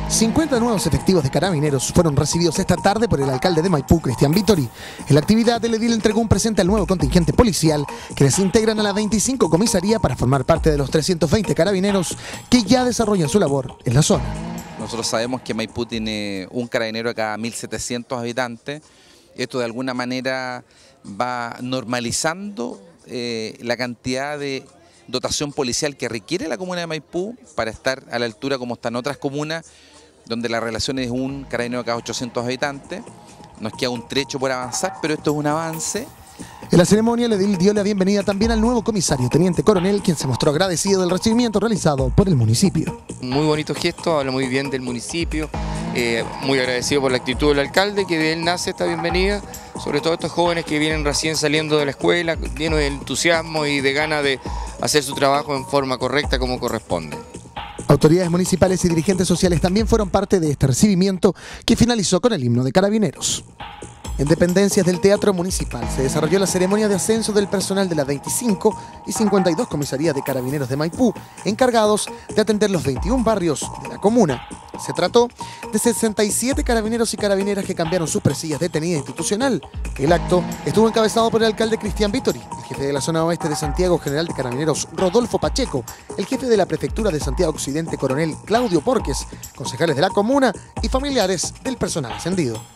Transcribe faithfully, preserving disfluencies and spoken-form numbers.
cincuenta nuevos efectivos de carabineros fueron recibidos esta tarde por el alcalde de Maipú, Cristian Vittori. En la actividad, el edil entregó un presente al nuevo contingente policial que les integran a la veinticinco comisaría para formar parte de los trescientos veinte carabineros que ya desarrollan su labor en la zona. Nosotros sabemos que Maipú tiene un carabinero a cada mil setecientos habitantes. Esto de alguna manera va normalizando eh, la cantidad de dotación policial que requiere la comuna de Maipú para estar a la altura como están otras comunas, donde la relación es un carabinero a cada ochocientos habitantes. Nos queda un trecho por avanzar, pero esto es un avance. En la ceremonia, el edil dio la bienvenida también al nuevo comisario, teniente coronel, quien se mostró agradecido del recibimiento realizado por el municipio. Muy bonito gesto, habla muy bien del municipio, eh, muy agradecido por la actitud del alcalde, que de él nace esta bienvenida, sobre todo estos jóvenes que vienen recién saliendo de la escuela, llenos de entusiasmo y de ganas de hacer su trabajo en forma correcta como corresponde. Autoridades municipales y dirigentes sociales también fueron parte de este recibimiento, que finalizó con el himno de Carabineros. En dependencias del Teatro Municipal se desarrolló la ceremonia de ascenso del personal de las veinticinco y cincuenta y dos comisarías de Carabineros de Maipú, encargados de atender los veintiún barrios de la comuna. Se trató de sesenta y siete carabineros y carabineras que cambiaron sus presillas de tenida institucional. El acto estuvo encabezado por el alcalde Cristian Vittori, el jefe de la zona oeste de Santiago, general de Carabineros Rodolfo Pacheco, el jefe de la prefectura de Santiago Occidente, coronel Claudio Porques, concejales de la comuna y familiares del personal ascendido.